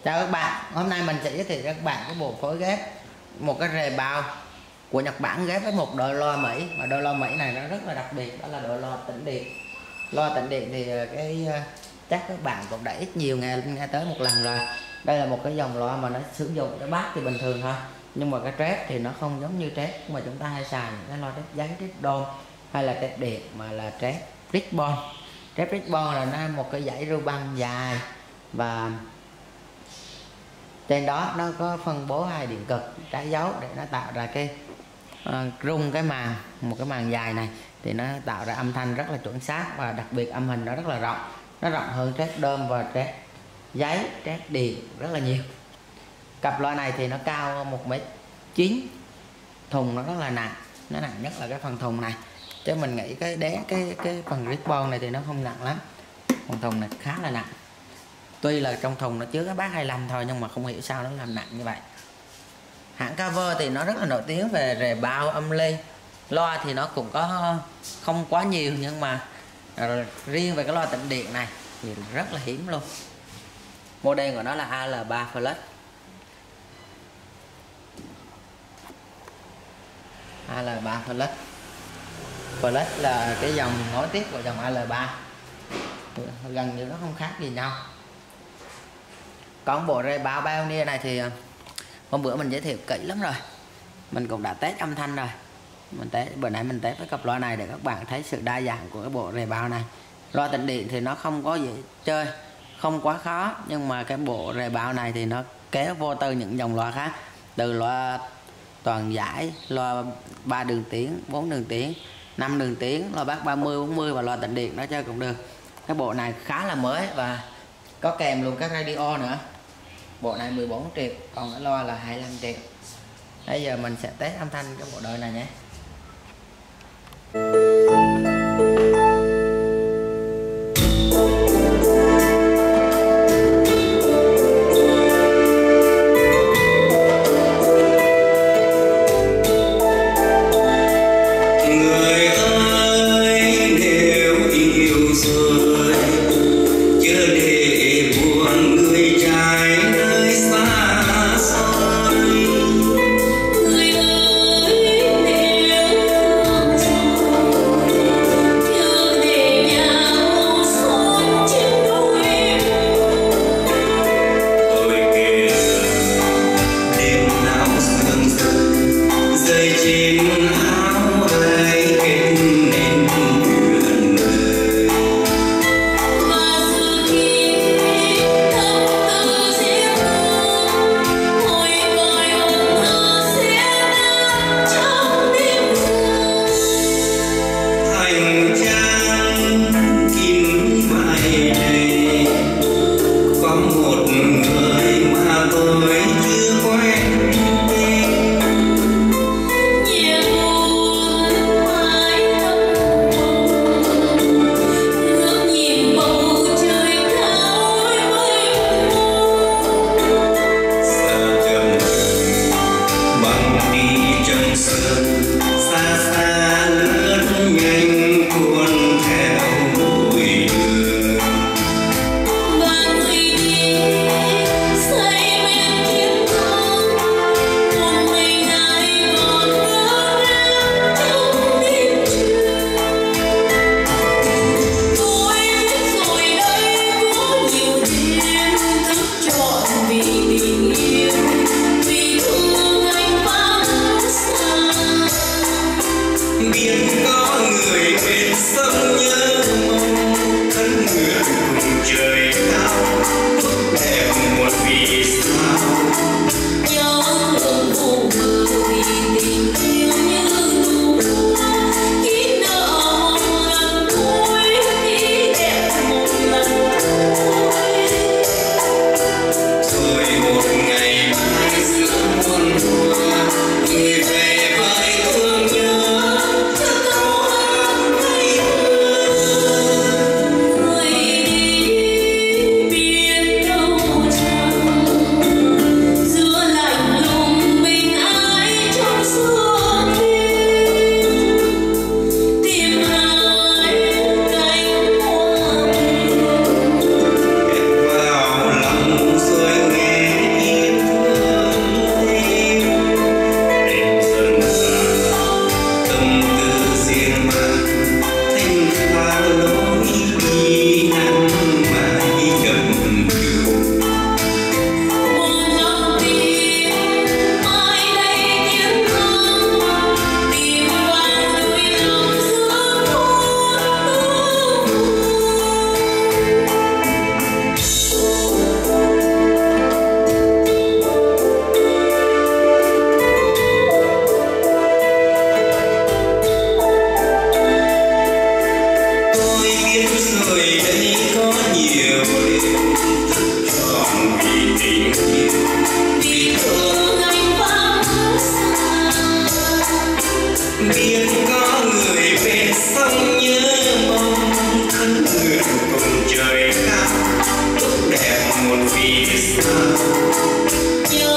Chào các bạn, hôm nay mình sẽ giới thiệu cho các bạn cái bộ phối ghép một cái rề bao của Nhật Bản ghép với một đội loa Mỹ. Và đội loa Mỹ này nó rất là đặc biệt, đó là đội loa tĩnh điện. Loa tĩnh điện thì chắc các bạn cũng đã ít nhiều nghe tới một lần rồi. Đây là một cái dòng loa mà nó sử dụng cái bass thì bình thường thôi, nhưng mà cái trép thì nó không giống như trép mà chúng ta hay xài những cái loa trép giấy, trép đôn hay là trép điện, mà là trép ribbon. Trép ribbon là nó một cái dãy ru băng dài và trên đó nó có phân bố hai điện cực trái dấu để nó tạo ra cái rung cái màng, một cái màng dài này thì nó tạo ra âm thanh rất là chuẩn xác, và đặc biệt âm hình nó rất là rộng, nó rộng hơn trép đơm và trép giấy, trép điện rất là nhiều. Cặp loa này thì nó cao 1m9, thùng nó rất là nặng, nó nặng nhất là cái phần thùng này, chứ mình nghĩ cái phần ribbon này thì nó không nặng lắm. Phần thùng này khá là nặng, tuy là trong thùng nó chứa cái bass 25 thôi, nhưng mà không hiểu sao nó làm nặng như vậy. Hãng Cover thì nó rất là nổi tiếng về rề bao âm ly. Loa thì nó cũng có không quá nhiều, nhưng mà riêng về cái loa tĩnh điện này thì rất là hiếm luôn. Model của nó là AL3 Flex. AL3 Flex. Flex là cái dòng nối tiếp của dòng AL3, gần như nó không khác gì nhau. Còn bộ rề bao Pioneer này thì hôm bữa mình giới thiệu kỹ lắm rồi, mình cũng đã test âm thanh rồi. Bữa nay mình test với cặp loa này để các bạn thấy sự đa dạng của cái bộ rề bao này. Loa tĩnh điện thì nó không có dễ chơi, không quá khó, nhưng mà cái bộ rề bao này thì nó kéo vô từ những dòng loa khác, từ loa toàn giải, loa 3 đường tiếng, 4 đường tiếng, 5 đường tiếng, loa bass 30, 40 và loa tĩnh điện nó chơi cũng được. Cái bộ này khá là mới và có kèm luôn các radio nữa. Bộ này 14 triệu, còn cái loa là 25 triệu. Bây giờ mình sẽ test âm thanh cái bộ đời này nhé. nhớ